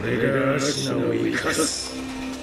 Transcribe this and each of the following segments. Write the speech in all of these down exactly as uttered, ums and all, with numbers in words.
れがアシナを生かす。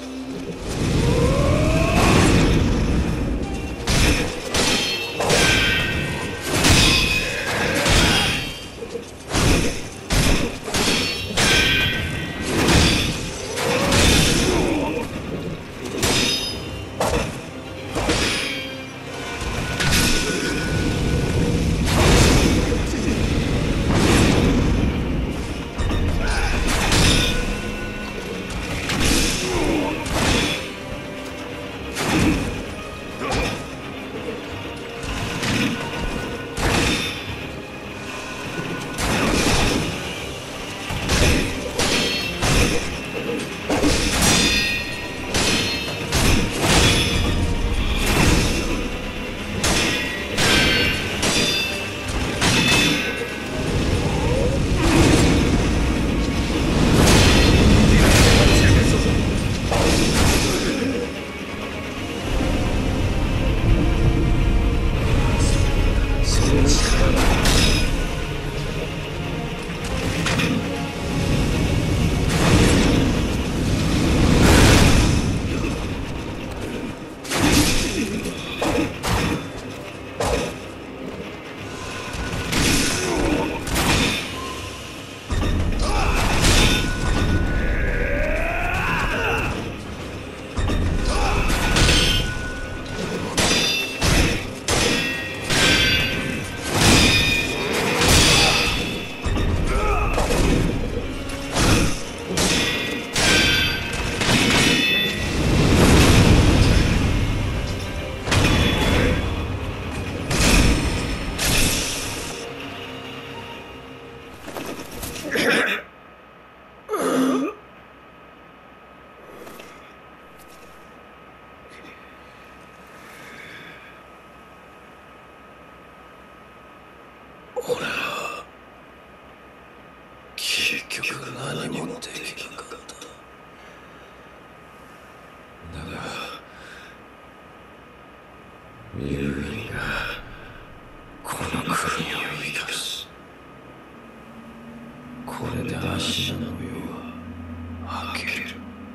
俺は結局何もできなかった。だがユーミンがこの国を生かす。これでアシナの世は明ける。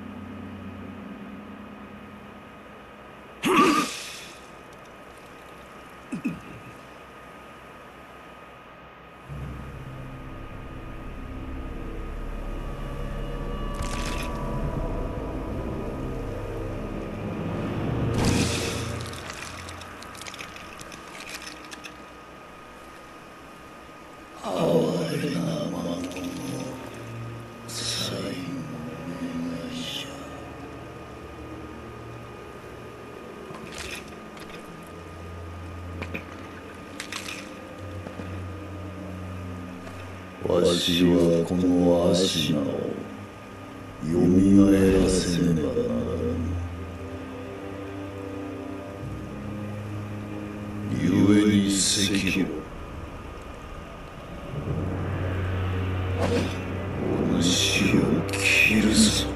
哀れな魔物の最後の願いじゃ。わしはこのアシナをよみがえらせねばならぬ。故に赤炉お主を切るぞ。